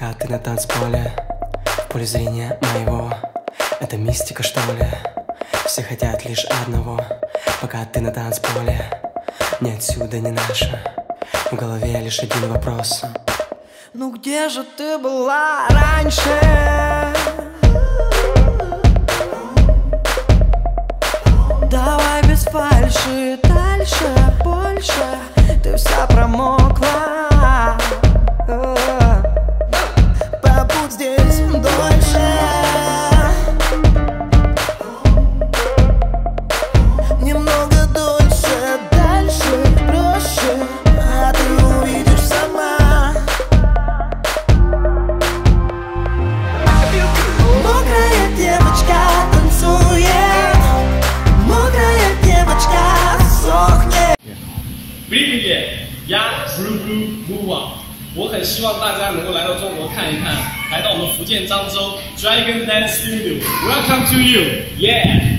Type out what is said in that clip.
Пока ты на танцполе, в поле зрения моего. Это мистика, что ли? Все хотят лишь одного. Пока ты на танцполе, ни отсюда, ни наше. В голове лишь один вопрос: ну где же ты была раньше? Давай без фальши, дальше, больше. Ты вся промокла. Побудь здесь дольше. Немного дольше, дальше, проще. А ты увидишь сама. Мокрая девочка танцует. Мокрая девочка сохнет. Привет, я 我很希望大家能够来到中国看一看，来到我们福建漳州 Dragon Dance Studio。Welcome to you, yeah.